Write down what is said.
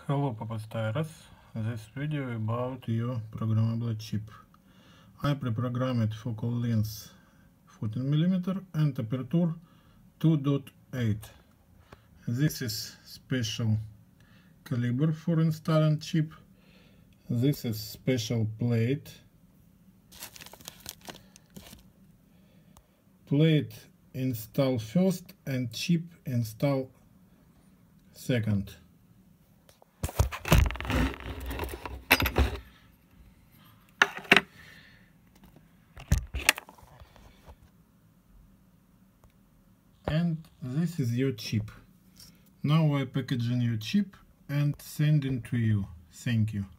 Hello Papastairas, this video about your programmable chip. I pre-programmed focal length 14mm and aperture 2.8. This is special caliber for installing chip. This is special plate. Plate install first and chip install second. And this is your chip. Now I'm packaging your chip and sending to you. Thank you.